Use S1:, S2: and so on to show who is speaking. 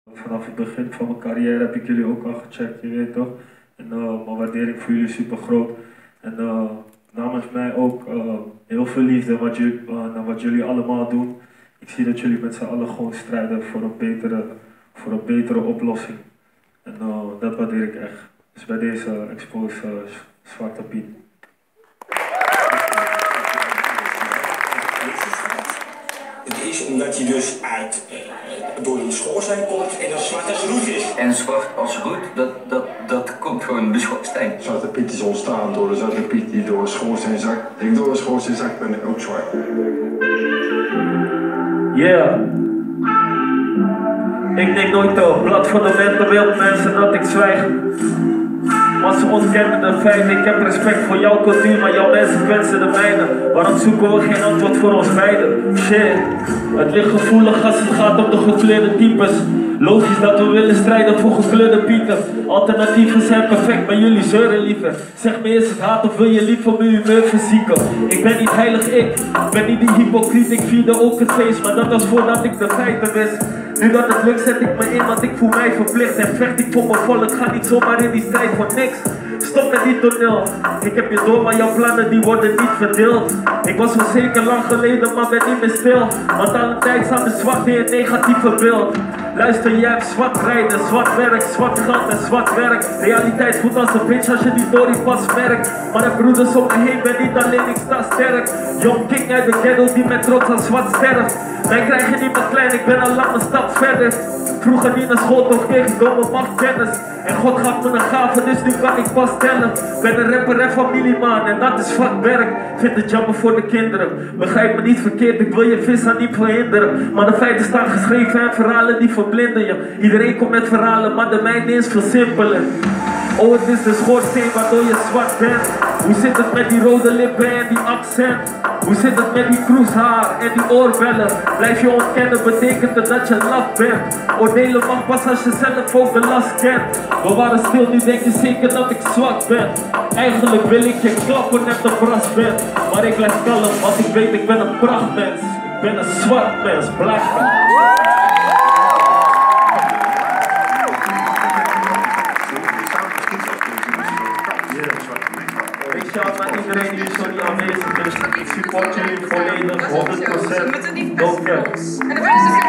S1: Vanaf het begin van mijn carrière heb ik jullie ook al gecheckt, je weet toch? En mijn waardering voor jullie is super groot. En namens mij ook heel veel liefde naar wat jullie allemaal doen. Ik zie dat jullie met z'n allen gewoon strijden voor een betere oplossing. En dat waardeer ik echt. Dus bij deze expose Zwarte Piet.
S2: Het is omdat je dus door die schoorsteen komt en dan zwart als roet is.
S3: En zwart als roet, dat komt gewoon de schoorsteen.
S4: Zwarte Piet is ontstaan door de Zwarte Piet die door een schoorsteen zakt. Ik door een schoorsteen zakt ben ik ook zwart.
S1: Yeah. Ik neem nooit de blad van de wentelbeeld mensen dat ik zwijg. Want ze ontkennen de feiten. Ik heb respect voor jouw cultuur, maar jouw mensen wensen de mijne. Waarom zoeken we geen antwoord voor ons beiden? Shit, het ligt gevoelig als het gaat om de gekleurde types. Logisch dat we willen strijden voor gekleurde pieten. Alternatieven zijn perfect, maar jullie zeuren liever. Zeg me, is het haat of wil je liever mijn humeur verzieken? Ik ben niet heilig, ik ben niet die hypocriet. Ik vierde ook het feest, maar dat was voordat ik de feiten wist. Nu dat het lukt zet ik me in, want ik voel mij verplicht. En vecht ik voor mijn volk, ga niet zomaar in die strijd voor niks. Stop met die toneel, ik heb je door, maar jouw plannen die worden niet verdeeld. Ik was wel zeker lang geleden, maar ben niet meer stil. Want aan de tijd staan de zwart in het negatieve beeld. Luister, jij hebt zwart rijden, zwart werk, zwart geld en zwart werk. Realiteit voelt als een bitch als je die door die pas merkt. Maar de broeders om me heen, ben niet alleen, ik sta sterk. Young king uit de ghetto die met trots aan zwart sterft. Mij krijg je niet meer klein, ik ben al lang een stap verder. Vroeger niet naar school, toch kreeg ik door mijn macht kennis. En God gaf me een gave, dus nu kan ik pas tellen. Ben een rapper en familieman en dat is vakwerk. Vind het jammer voor de kinderen. Begrijp me niet verkeerd, ik wil je vis aan niet verhinderen. Maar de feiten staan geschreven en verhalen die verblinden je. Iedereen komt met verhalen, maar de mijne is veel simpeler. Oh, het is de schoorsteen waardoor je zwart bent. Hoe zit het met die rode lippen en die accent? Hoe zit het met die kroeshaar en die oorbellen? Blijf je ontkennen, betekent het dat je laf bent. Oordelen mag pas als je zelf ook de last kent. We waren stil, nu denk je zeker dat ik zwak ben. Eigenlijk wil ik je klappen net een bras ben. Maar ik blijf kalm, want ik weet ik ben een prachtmens. Ik ben een zwart mens, black man. Shout naar iedereen die zo niet aanwezig is. Ik support jullie volledig, 100%. Don't care.